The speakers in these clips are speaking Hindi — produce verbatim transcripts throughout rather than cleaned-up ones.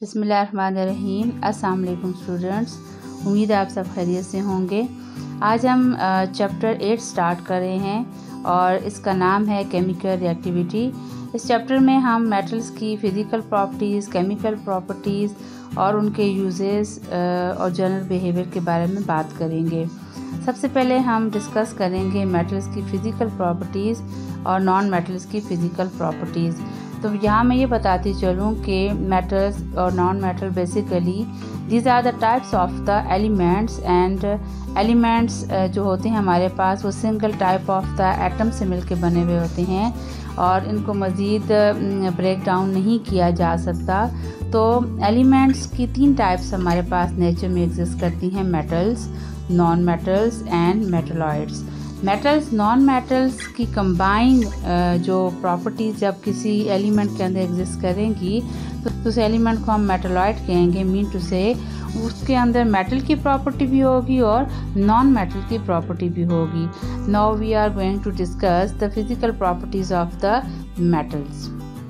बिस्मिल्लाहिर्रहमानिर्रहीम। अस्सलाम वालेकुम स्टूडेंट्स, उम्मीद है आप सब खैरियत से होंगे। आज हम चैप्टर एट स्टार्ट कर रहे हैं और इसका नाम है केमिकल रिएक्टिविटी। इस चैप्टर में हम मेटल्स की फ़िज़िकल प्रॉपर्टीज़, केमिकल प्रॉपर्टीज़ और उनके यूजेस और जनरल बिहेवियर के बारे में बात करेंगे। सबसे पहले हम डिस्कस करेंगे मेटल्स की फ़िज़िकल प्रॉपर्टीज़ और नॉन मेटल्स की फ़िज़िकल प्रॉपर्टीज़। तो यहाँ मैं ये बताती चलूँ कि मेटल्स और non metal basically these are the types of the elements and elements जो होते हैं हमारे पास वो single type of the atom से मिलके बने हुए होते हैं और इनको मज़ीद ब्रेक डाउन नहीं किया जा सकता। तो एलिमेंट्स की तीन टाइप्स हमारे पास नेचर में एग्जिस्ट करती हैं, metals, non metals and metalloids. Metals non metals की कंबाइन जो प्रॉपर्टीज़ जब किसी एलिमेंट के अंदर एग्जिस्ट करेंगी तो उस एलिमेंट को हम मेटलॉइड कहेंगे। मीन टू से उसके अंदर मेटल की प्रॉपर्टी भी होगी और नॉन मेटल की प्रॉपर्टी भी होगी। Now we are going to discuss the physical properties of the metals.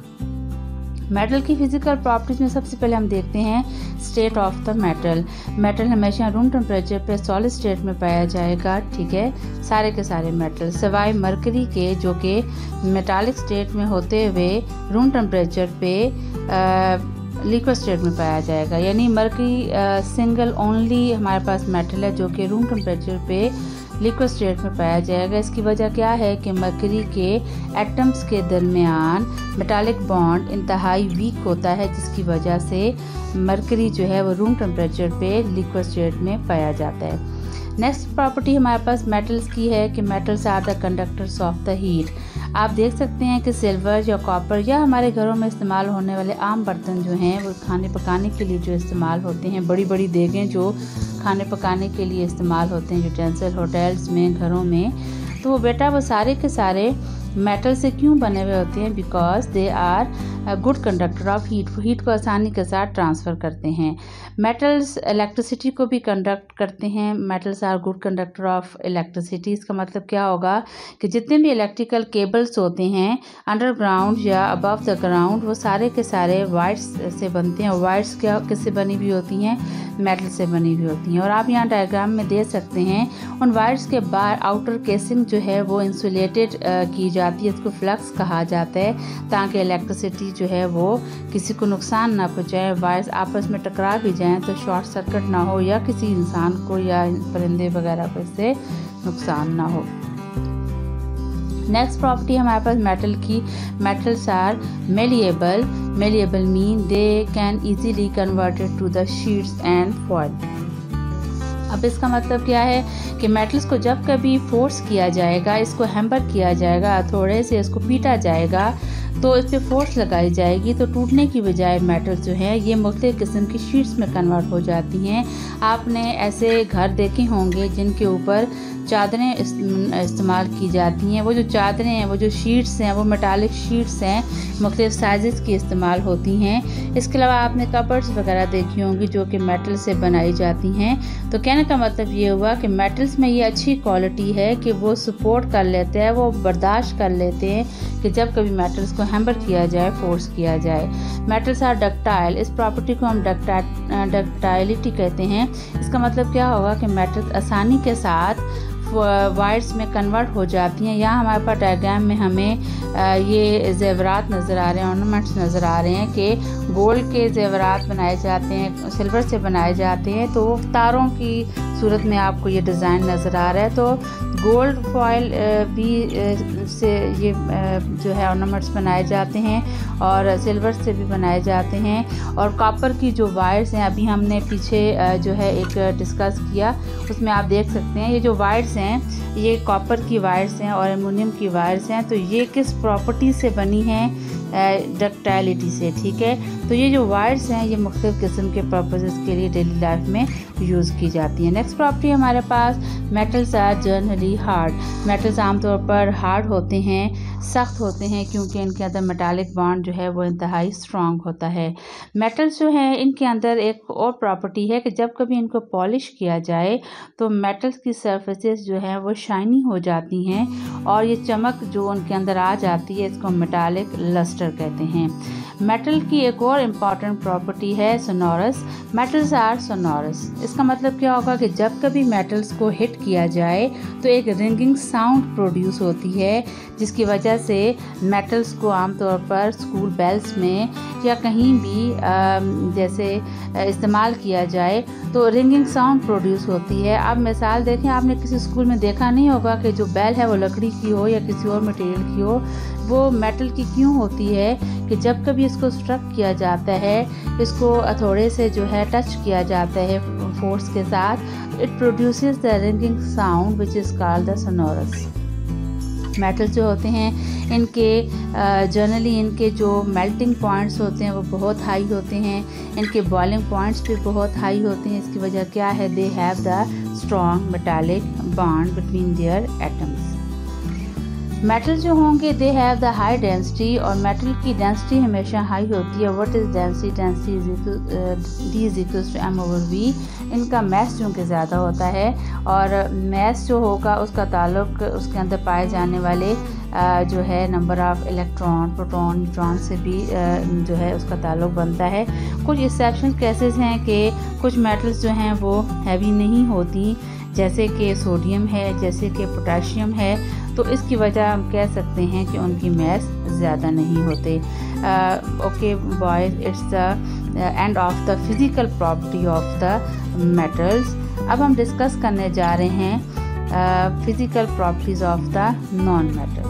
Metal की फ़िज़िकल प्रॉपर्टीज़ में सबसे पहले हम देखते हैं state of the metal. Metal हमेशा रूम टेम्परेचर पे सॉलिड स्टेट में पाया जाएगा, ठीक है, सारे के सारे मेटल सिवाय मरकरी के जो कि मेटालिक स्टेट में होते हुए रूम टेम्परेचर पे लिक्विड स्टेट में पाया जाएगा। यानी मरकरी सिंगल ओनली हमारे पास मेटल है जो कि रूम टेम्परेचर पे लिक्विड स्टेट में पाया जाएगा। इसकी वजह क्या है कि मरकरी के एटम्स के दरमियान मेटालिक बॉन्ड इंतहाई वीक होता है, जिसकी वजह से मरकरी जो है वो रूम टेम्परेचर पे लिक्विड स्टेट में पाया जाता है। नेक्स्ट प्रॉपर्टी हमारे पास मेटल्स की है कि metals are the conductors of the heat. आप देख सकते हैं कि सिल्वर या कॉपर या हमारे घरों में इस्तेमाल होने वाले आम बर्तन जो हैं वो खाने पकाने के लिए जो इस्तेमाल होते हैं, बड़ी बड़ी देगें जो खाने पकाने के लिए इस्तेमाल होते हैं यूटेंसिल होटल्स में, घरों में, तो वो बेटा वो सारे के सारे मेटल से क्यों बने हुए होते हैं? Because they are good conductor of heat. Heat को आसानी के साथ ट्रांसफ़र करते हैं। मेटल्स इलेक्ट्रिसिटी को भी कंडक्ट करते हैं। Metals are good conductor of electricity. इसका मतलब क्या होगा कि जितने भी इलेक्ट्रिकल केबल्स होते हैं अंडरग्राउंड या अबव द ग्राउंड वो सारे के सारे वायर्स से बनते हैं। वायर्स क्या किससे बनी हुई होती हैं? मेटल से बनी हुई होती हैं। और आप यहाँ डायग्राम में देख सकते हैं उन वायर्स के बाहर आउटर केसिंग जो है वो इंसुलेटेड की जाती है, इसको फ्लक्स कहा जाता है, ताकि इलेक्ट्रिसिटी जो है वो किसी को नुकसान ना पहुँचाए। वायर्स आपस में टकरा भी जाएं तो शॉर्ट सर्किट ना हो या किसी इंसान को या परिंदे वगैरह को इससे नुकसान ना हो। नेक्स्ट प्रॉपर्टी हमारे पास मेटल की, metals are malleable. Malleable mean they can easily converted to the sheets and foil. अब इसका मतलब क्या है कि मेटल्स को जब कभी फोर्स किया जाएगा, इसको हैम्पर किया जाएगा, थोड़े से इसको पीटा जाएगा तो इस पर फोर्स लगाई जाएगी तो टूटने की बजाय मेटल जो है ये मुख्तलिफ किस्म की शीट्स में कन्वर्ट हो जाती हैं। आपने ऐसे घर देखे होंगे जिनके ऊपर चादरें इस्तेमाल की जाती हैं। वो जो चादरें हैं, वो जो शीट्स हैं, वो मेटालिक शीट्स हैं, मुख्तलिफ साइज़ की इस्तेमाल होती हैं। इसके अलावा आपने कपबोर्ड्स वगैरह देखी होंगी जो कि मेटल से बनाई जाती हैं। तो कहने का मतलब ये हुआ कि मेटल्स में ये अच्छी क्वालिटी है कि वो सपोर्ट कर लेते हैं, वो बर्दाश्त कर लेते हैं कि जब कभी मेटल्स को हैम्पर किया जाए, फोर्स किया जाए। Metals are ductile. इस प्रॉपर्टी को हम डक्टा डक्टाइलिटी कहते हैं। इसका मतलब क्या होगा कि मेटल्स आसानी के साथ वायर्स में कन्वर्ट हो जाती हैं। यहाँ हमारे पास डायग्राम में हमें ये जेवरात नज़र आ रहे हैं, ऑर्नामेंट्स नज़र आ रहे हैं कि गोल्ड के जेवरात बनाए जाते हैं, सिल्वर से बनाए जाते हैं, तो तारों की सूरत में आपको ये डिज़ाइन नज़र आ रहा है। तो गोल्ड फॉइल भी से ये जो है ऑर्नामेंट्स बनाए जाते हैं और सिल्वर से भी बनाए जाते हैं। और कॉपर की जो वायर्स हैं, अभी हमने पीछे जो है एक डिस्कस किया, उसमें आप देख सकते हैं ये जो वायर्स हैं ये कॉपर की वायर्स हैं और एल्युमिनियम की वायर्स हैं। तो ये किस प्रॉपर्टी से बनी हैं? डक्टाइलिटी से, ठीक है। तो ये जो वायर्स हैं ये मुख्तलिफ किस्म के पर्पसेस के लिए डेली लाइफ में यूज़ की जाती हैं। नेक्स्ट प्रॉपर्टी हमारे पास metals are generally hard. Metals आमतौर पर हार्ड होते हैं। सख्त होते हैं क्योंकि इनके अंदर मेटालिक बॉन्ड जो है वो इंतहाई स्ट्रॉन्ग होता है। मेटल्स जो हैं इनके अंदर एक और प्रॉपर्टी है कि जब कभी इनको पॉलिश किया जाए तो मेटल्स की सरफेसेस जो हैं वो शाइनी हो जाती हैं और ये चमक जो उनके अंदर आ जाती है इसको मेटालिक लस्टर कहते हैं। मेटल की एक और इम्पॉर्टेंट प्रॉपर्टी है सोनोरस। Metals are sonorous. इसका मतलब क्या होगा कि जब कभी मेटल्स को हिट किया जाए तो एक रिंगिंग साउंड प्रोड्यूस होती है, जिसकी वजह से मेटल्स को आमतौर पर स्कूल बेल्स में या कहीं भी जैसे इस्तेमाल किया जाए तो रिंगिंग साउंड प्रोड्यूस होती है। आप मिसाल देखें, आपने किसी स्कूल में देखा नहीं होगा कि जो बेल है वो लकड़ी की हो या किसी और मटेरियल की हो, वो मेटल की क्यों होती है कि जब कभी इसको स्ट्रक किया जाता है, इसको हथौड़े से जो है टच किया जाता है फोर्स के साथ, it produces the ringing sound which is called the sonorous. Metal जो होते हैं इनके जनरली इनके जो मेल्टिंग पॉइंट्स होते हैं वो बहुत हाई होते हैं, इनके बॉइलिंग पॉइंट्स भी बहुत हाई होते हैं। इसकी वजह क्या है? They have the strong metallic bond between their atoms. Metal जो होंगे they have the high density, और मेटल की डेंसिटी हमेशा हाई होती है। What is density? Density is D is equals to M over V. इनका मैस चूँकि ज़्यादा होता है और मैस जो होगा उसका ताल्लुक उसके अंदर पाए जाने वाले जो है number of electron, proton, neutron से भी जो है उसका ताल्लुक बनता है। कुछ एक्सेप्शनल केसेस हैं कि कुछ मेटल्स जो हैं वो हैवी नहीं होती, जैसे कि सोडियम है, जैसे कि पोटेशियम है, तो इसकी वजह हम कह सकते हैं कि उनकी मैस ज़्यादा नहीं होते। Okay boys, it's the end of the physical property of the metals. अब हम डिस्कस करने जा रहे हैं physical properties of the non metal.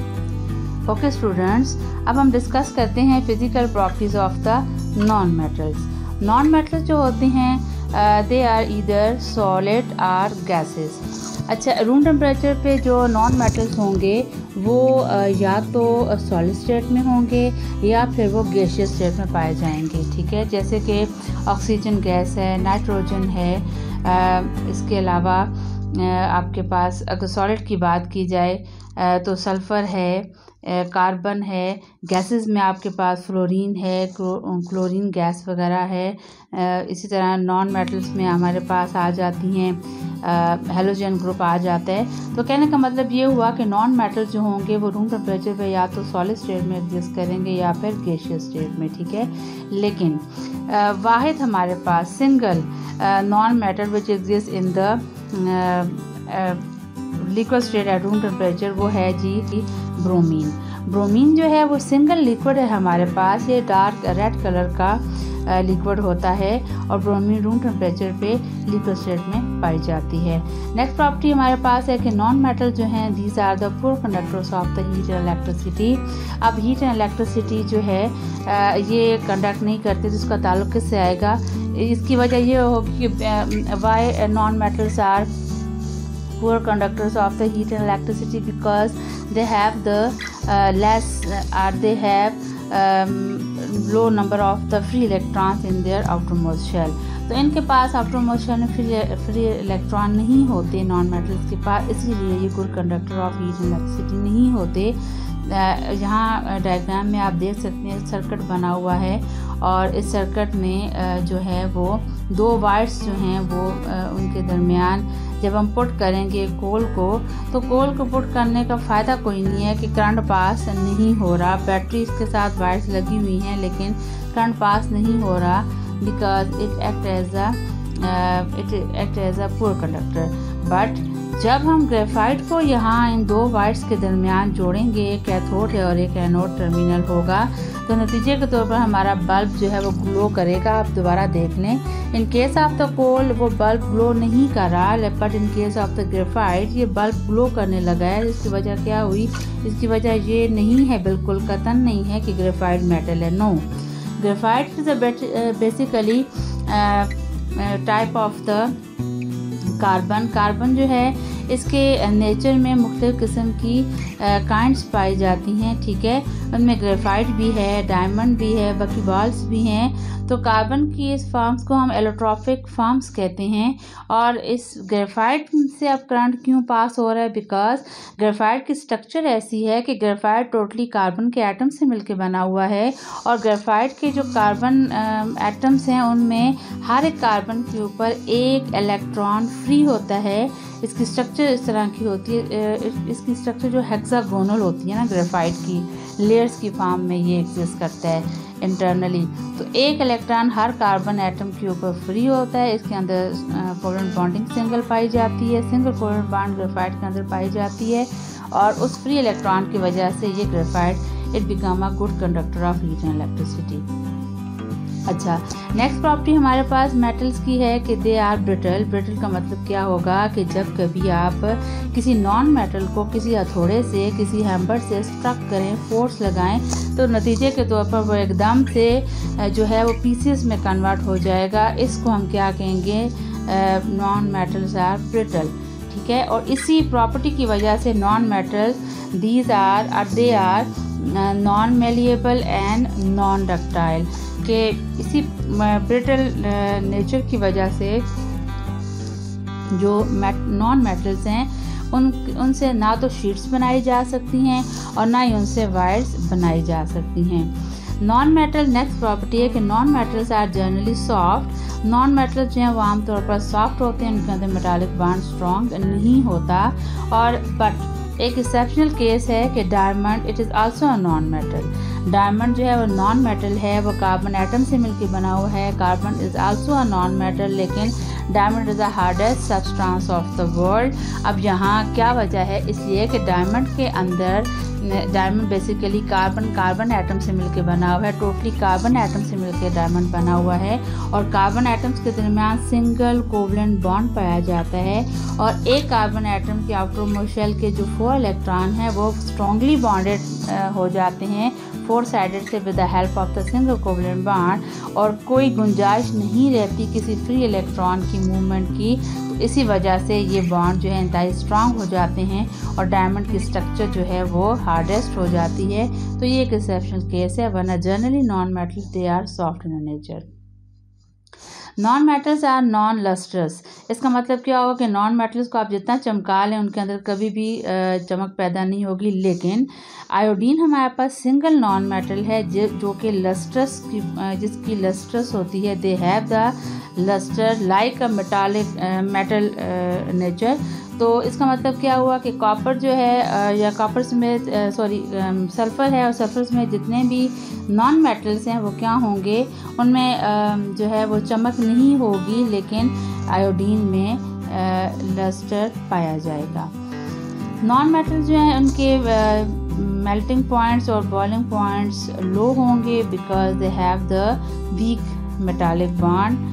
Okay students, अब हम डिस्कस करते हैं physical properties of the non metals. Non metals जो होते हैं they are either solid or gases. अच्छा, रूम टेम्परेचर पे जो नॉन मेटल्स होंगे वो या तो सॉलिड स्टेट में होंगे या फिर वो गैसियस स्टेट में पाए जाएंगे। ठीक है, जैसे कि ऑक्सीजन गैस है, नाइट्रोजन है, इसके अलावा आपके पास अगर सॉलिड की बात की जाए तो सल्फ़र है, कार्बन है। गैसेस में आपके पास फ्लोरीन है, क्लोरीन गैस वगैरह है। इसी तरह नॉन मेटल्स में हमारे पास आ जाती हैं हेलोजन ग्रुप आ जाता है। तो कहने का मतलब ये हुआ कि नॉन मेटल जो होंगे वो रूम टेम्परेचर पे या तो सॉलिड स्टेट में एग्जिस्ट करेंगे या फिर गैसियस स्टेट में। ठीक है, लेकिन वाहिद हमारे पास single non metal which exist in the liquid state at room temperature वो है जी ब्रोमीन। ब्रोमीन जो है वो सिंगल लिक्विड है हमारे पास, ये डार्क रेड कलर का लिक्विड होता है और ब्रोमीन रूम टेम्परेचर पे लिक्विड स्टेट में पाई जाती है। नेक्स्ट प्रॉपर्टी हमारे पास है कि नॉन मेटल जो हैं these are the poor conductors of the heat and electricity. अब हीट एंड इलेक्ट्रिसिटी जो है ये कंडक्ट नहीं करते, जिसका ताल्लुक किससे आएगा? इसकी वजह ये होगी कि why non metals are poor conductors of the heat and electricity because they have the uh, less uh, or they have um, low number of the free electrons in their outermost shell। तो इनके पास आउटरमोस्ट शेल में फ्री फ्री इलेक्ट्रॉन नहीं होते नॉन मेटल्स के पास, इसीलिए ये good conductor of heat and electricity नहीं होते। यहाँ डायग्राम में आप देख सकते हैं सर्किट बना हुआ है और इस सर्किट में जो है वो दो वायर्स जो हैं वो उनके दरमियान जब हम पुट करेंगे कोल को, तो कोल को पुट करने का फ़ायदा कोई नहीं है कि करंट पास नहीं हो रहा। बैटरी के साथ वायर्स लगी हुई हैं लेकिन करंट पास नहीं हो रहा because it act as a it act as a poor conductor. But जब हम ग्रेफाइट को यहाँ इन दो वायर्स के दरमियान जोड़ेंगे, एक कैथोड है और एक एनोड टर्मिनल होगा, तो नतीजे के तौर पर हमारा बल्ब जो है वो ग्लो करेगा। आप दोबारा देख लें, in case of the coal वो बल्ब ग्लो नहीं कर रहा, but in case of the graphite ये बल्ब ग्लो करने लगा है। इसकी वजह क्या हुई? इसकी वजह ये नहीं है, बिल्कुल कतन नहीं है कि ग्रेफाइट मेटल है। No, graphite is a basically type of the carbon. Carbon जो है इसके नेचर में मुख्तलिफ़ किस्म की काइंड्स पाई जाती हैं, ठीक है। उनमें ग्रेफाइट भी है, डायमंड भी है, बकीबाल्स भी हैं। तो कार्बन की इस फॉर्म्स को हम एलोट्रॉपिक फॉर्म्स कहते हैं। और इस ग्रेफाइट से अब करंट क्यों पास हो रहा है? बिकॉज ग्रेफाइट की स्ट्रक्चर ऐसी है कि ग्रेफाइट टोटली कार्बन के एटम से मिलकर बना हुआ है, और ग्रेफाइट के जो कार्बन एटम्स हैं उनमें हर एक कार्बन के ऊपर एक इलेक्ट्रॉन फ्री होता है। इसकी स्ट्रक्चर इस तरह की होती है, इसकी स्ट्रक्चर जो हेक्सागोनल होती है ना, ग्रेफाइट की लेयर्स की फॉर्म में ये एग्जिस्ट करता है इंटरनली। तो एक इलेक्ट्रॉन हर कार्बन एटम के ऊपर फ्री होता है। इसके अंदर कोवेलेंट बॉन्डिंग सिंगल पाई जाती है, सिंगल कोवेलेंट बॉन्ड ग्रेफाइट के अंदर पाई जाती है, और उस फ्री इलेक्ट्रॉन की वजह से ये graphite it become a good conductor of heat and electricity. अच्छा, नेक्स्ट प्रॉपर्टी हमारे पास मेटल्स की है कि दे आर ब्रिटल। ब्रिटल का मतलब क्या होगा कि जब कभी आप किसी नॉन मेटल को किसी हथौड़े से, किसी हैमर से स्ट्रक करें, फोर्स लगाएं, तो नतीजे के तौर पर वो एकदम से जो है वो पीसेस में कन्वर्ट हो जाएगा। इसको हम क्या कहेंगे? नॉन मेटल्स आर ब्रिटल, ठीक है। और इसी प्रॉपर्टी की वजह से non metals these are they are non malleable and non ductile, के इसी ब्रिटल नेचर की वजह से जो नॉन मेटल्स हैं उन उनसे ना तो शीट्स बनाई जा सकती हैं और ना ही उनसे वायर्स बनाई जा सकती हैं। नॉन मेटल नेक्स्ट प्रॉपर्टी है कि non metals are generally soft. Non metals जो हैं वो आमतौर पर सॉफ्ट होते हैं, उनके अंदर मेटालिक बॉन्ड स्ट्रॉन्ग नहीं होता। और बट एक एक्सेप्शनल केस है कि diamond it is also a non metal. Diamond जो है वो नॉन मेटल है, वो कार्बन एटम से मिलकर बना हुआ है। Carbon is also a non metal, लेकिन diamond is the hardest substance of the world. अब यहाँ क्या वजह है? इसलिए कि डायमंड के अंदर diamond basically carbon carbon atom से मिलकर बना हुआ है, टोटली कार्बन एटम से मिलकर डायमंड बना हुआ है, और कार्बन एटम्स के दरमियान सिंगल कोवलेंट बॉन्ड पाया जाता है। और एक कार्बन एटम के आउटरमोस्ट शेल के जो फोर इलेक्ट्रॉन हैं वो स्ट्रॉन्गली बॉन्डेड हो जाते हैं फोर साइडेड से with the help of the single covalent bond, और कोई गुंजाइश नहीं रहती किसी फ्री इलेक्ट्रॉन की मूवमेंट की। तो इसी वजह से ये बॉन्ड जो है इंतहाई स्ट्रांग हो जाते हैं और डायमंड की स्ट्रक्चर जो है वो हार्डेस्ट हो जाती है। तो ये एक एक्सेप्शनल केस है, वरना generally non metals they are soft in nature. Non metals are non lustrous. इसका मतलब क्या होगा कि नॉन मेटल्स को आप जितना चमका लें उनके अंदर कभी भी चमक पैदा नहीं होगी। लेकिन आयोडीन हमारे पास सिंगल नॉन मेटल है जो कि लस्ट्रस की जिसकी लस्ट्रस होती है। They have the lustre like a metallic metal nature. तो इसका मतलब क्या हुआ कि कॉपर जो है या कॉपर में सॉरी सल्फ़र है, और सल्फ़र में जितने भी नॉन मेटल्स हैं वो क्या होंगे, उनमें जो है वो चमक नहीं होगी, लेकिन आयोडीन में लस्टर पाया जाएगा। नॉन मेटल्स जो हैं उनके मेल्टिंग पॉइंट्स और बॉइलिंग पॉइंट्स लो होंगे because they have the weak metallic bond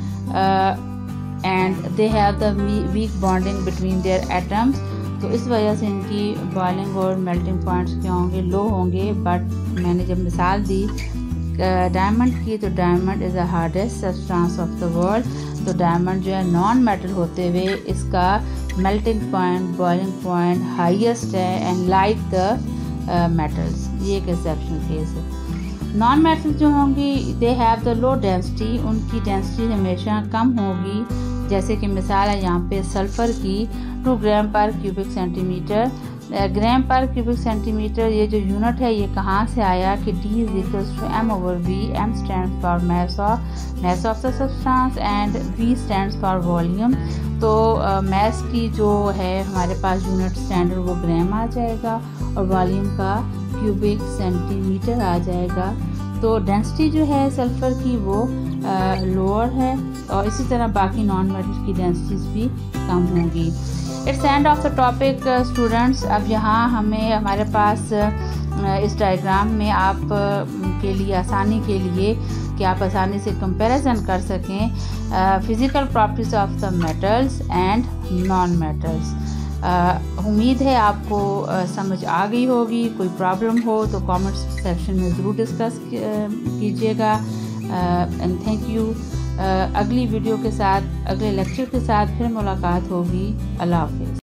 and they have the weak bonding between their atoms. तो इस वजह से इनकी बॉइलिंग और मेल्टिंग पॉइंट्स क्या होंगे? लो होंगे। बट मैंने जब मिसाल दी डायमंड की, तो diamond is the hardest substance of the world. तो डायमंड जो है नॉन मेटल होते हुए इसका melting point, boiling point highest है एंड लाइक द मेटल्स। ये एक एक्सेप्शनल केस है। नॉन मेटल जो होंगी they have the low density, उनकी डेंसिटी हमेशा कम होगी। जैसे कि मिसाल है यहाँ पे सल्फ़र की टू ग्राम पर क्यूबिक सेंटीमीटर। ग्राम पर क्यूबिक सेंटीमीटर ये जो यूनिट है ये कहाँ से आया कि D is equals to M over V. M stand for mass of mass of the substance and V stands for volume. तो मैस uh, की जो है हमारे पास यूनिट स्टैंडर्ड वो ग्राम आ जाएगा और वॉल्यूम का क्यूबिक सेंटीमीटर आ जाएगा। तो डेंसिटी जो है सल्फ़र की वो लोअर है, और इसी तरह बाकी नॉन मेटल की डेंसिटीज भी कम होंगी। It's end of the topic students. अब यहाँ हमें हमारे पास इस डायग्राम में आप के लिए आसानी के लिए कि आप आसानी से कंपैरिजन कर सकें physical properties of the metals and non metals. उम्मीद है आपको uh, समझ आ गई होगी। कोई प्रॉब्लम हो तो कमेंट सेक्शन में ज़रूर डिस्कस कीजिएगा। And thank you. अगली वीडियो के साथ, अगले लेक्चर के साथ फिर मुलाकात होगी। अल्लाह हाफ़िज़।